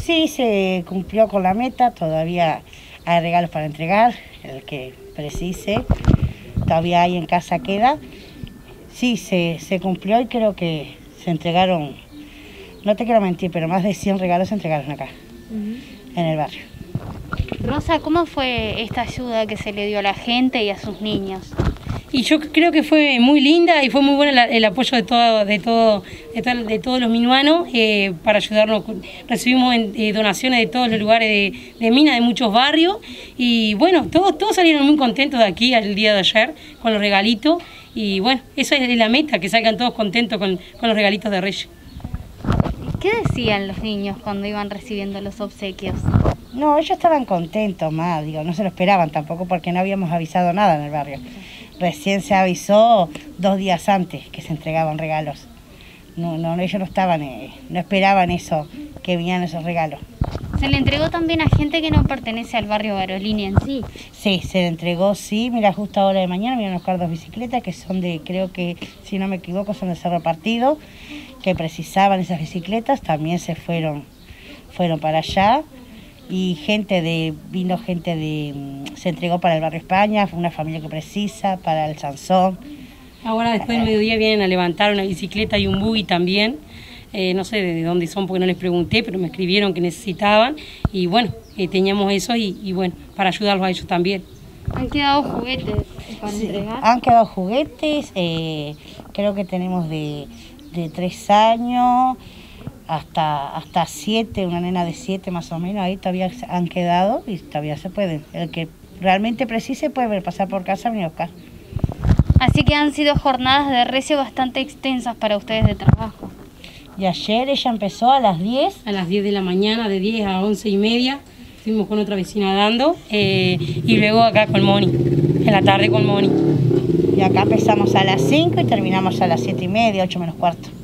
Sí, se cumplió con la meta, todavía hay regalos para entregar, el que precise, todavía hay en casa queda. Sí, se cumplió y creo que se entregaron, no te quiero mentir, pero más de 100 regalos se entregaron acá, en el barrio. Rosa, ¿cómo fue esta ayuda que se le dio a la gente y a sus niños? Y yo creo que fue muy linda y fue muy bueno el apoyo de todos los minuanos para ayudarnos. Recibimos donaciones de todos los lugares de Minas, de muchos barrios, y bueno, todos salieron muy contentos de aquí al día de ayer con los regalitos, y bueno, esa es la meta, que salgan todos contentos con los regalitos de Reyes. ¿Qué decían los niños cuando iban recibiendo los obsequios? No, ellos estaban contentos, más, digo, no se lo esperaban tampoco porque no habíamos avisado nada en el barrio. Recién se avisó 2 días antes que se entregaban regalos. No, ellos no estaban, no esperaban eso, que vinieran esos regalos. ¿Se le entregó también a gente que no pertenece al barrio Garolini en sí? Sí, se le entregó, sí. Mira, justo ahora de mañana vinieron a buscar 2 bicicletas que son de, creo que, si no me equivoco, son de Cerro Partido, que precisaban esas bicicletas, también se fueron para allá. Y se entregó para el barrio España, una familia que precisa, para el Sansón. Ahora después del mediodía vienen a levantar una bicicleta y un buggy también. No sé de dónde son porque no les pregunté, pero me escribieron que necesitaban. Y bueno, teníamos eso y bueno, para ayudarlos a ellos también. ¿Han quedado juguetes para entregar? Han quedado juguetes, creo que tenemos de 3 años hasta 7, una nena de 7 más o menos, ahí todavía han quedado y todavía se pueden. El que realmente precise puede pasar por casa y venir a buscar. Así que han sido jornadas de Reyes bastante extensas para ustedes de trabajo. Y ayer ella empezó a las 10. A las 10 de la mañana, de 10 a 11:30, fuimos con otra vecina dando, y luego acá con Moni, en la tarde con Moni. Y acá empezamos a las 5 y terminamos a las 7:30, 8 menos cuarto.